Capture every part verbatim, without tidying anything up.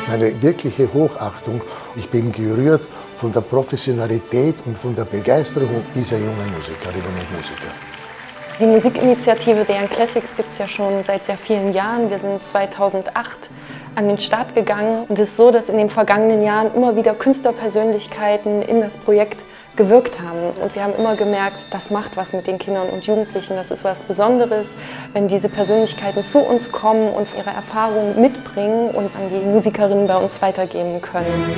meine wirkliche Hochachtung. Ich bin gerührt von der Professionalität und von der Begeisterung dieser jungen Musikerinnen und Musiker. Die Musikinitiative The Young Classics gibt es ja schon seit sehr vielen Jahren. Wir sind zweitausendacht an den Start gegangen. Und es ist so, dass in den vergangenen Jahren immer wieder Künstlerpersönlichkeiten in das Projekt gewirkt haben. Und wir haben immer gemerkt, das macht was mit den Kindern und Jugendlichen. Das ist was Besonderes, wenn diese Persönlichkeiten zu uns kommen und ihre Erfahrungen mitbringen und an die Musikerinnen bei uns weitergeben können.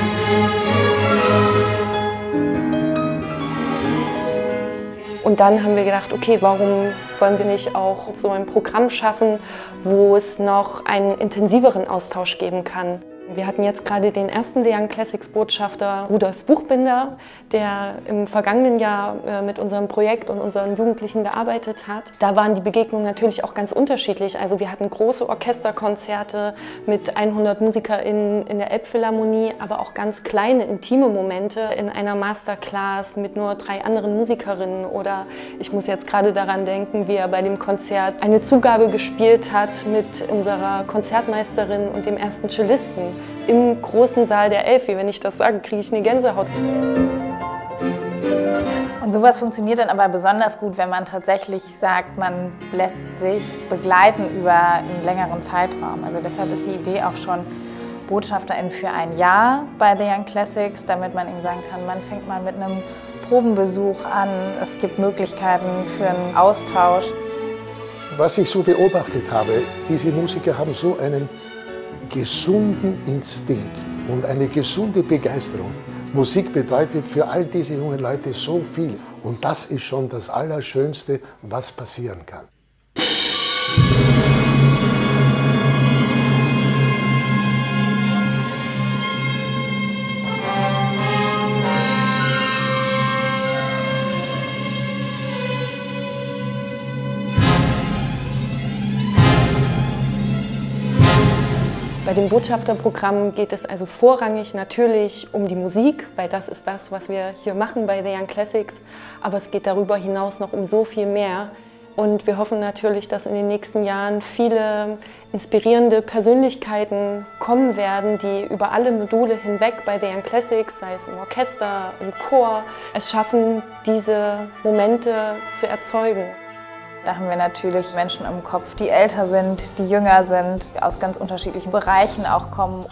Und dann haben wir gedacht, okay, warum wollen wir nicht auch so ein Programm schaffen, wo es noch einen intensiveren Austausch geben kann. Wir hatten jetzt gerade den ersten The Young Classics Botschafter Rudolf Buchbinder, der im vergangenen Jahr mit unserem Projekt und unseren Jugendlichen gearbeitet hat. Da waren die Begegnungen natürlich auch ganz unterschiedlich. Also wir hatten große Orchesterkonzerte mit hundert MusikerInnen in der Elbphilharmonie, aber auch ganz kleine, intime Momente in einer Masterclass mit nur drei anderen Musikerinnen. Oder ich muss jetzt gerade daran denken, wie er bei dem Konzert eine Zugabe gespielt hat mit unserer Konzertmeisterin und dem ersten Cellisten im großen Saal der Elfi. Wenn ich das sage, kriege ich eine Gänsehaut. Und sowas funktioniert dann aber besonders gut, wenn man tatsächlich sagt, man lässt sich begleiten über einen längeren Zeitraum. Also deshalb ist die Idee auch schon Botschafterin für ein Jahr bei The Young Classics, damit man ihnen sagen kann, man fängt mal mit einem Probenbesuch an. Es gibt Möglichkeiten für einen Austausch. Was ich so beobachtet habe, diese Musiker haben so einen gesunden Instinkt und eine gesunde Begeisterung. Musik bedeutet für all diese jungen Leute so viel. Und das ist schon das Allerschönste, was passieren kann. Bei dem Botschafterprogramm geht es also vorrangig natürlich um die Musik, weil das ist das, was wir hier machen bei The Young Classics. Aber es geht darüber hinaus noch um so viel mehr. Und wir hoffen natürlich, dass in den nächsten Jahren viele inspirierende Persönlichkeiten kommen werden, die über alle Module hinweg bei The Young Classics, sei es im Orchester, im Chor, es schaffen, diese Momente zu erzeugen. Da haben wir natürlich Menschen im Kopf, die älter sind, die jünger sind, aus ganz unterschiedlichen Bereichen auch kommen.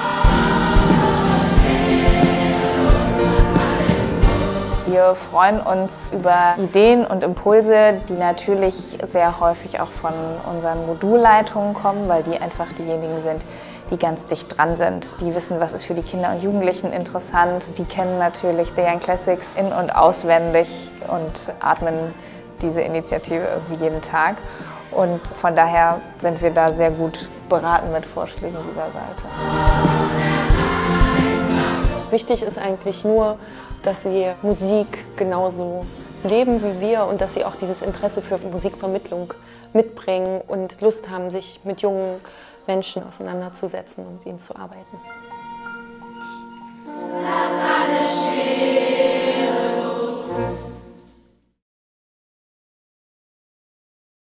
Wir freuen uns über Ideen und Impulse, die natürlich sehr häufig auch von unseren Modulleitungen kommen, weil die einfach diejenigen sind, die ganz dicht dran sind. Die wissen, was ist für die Kinder und Jugendlichen interessant. Die kennen natürlich The Young Classics in- und auswendig und atmen diese Initiative irgendwie jeden Tag. Und von daher sind wir da sehr gut beraten mit Vorschlägen dieser Seite. Wichtig ist eigentlich nur, dass sie Musik genauso leben wie wir und dass sie auch dieses Interesse für Musikvermittlung mitbringen und Lust haben, sich mit jungen Menschen auseinanderzusetzen und ihnen zu arbeiten.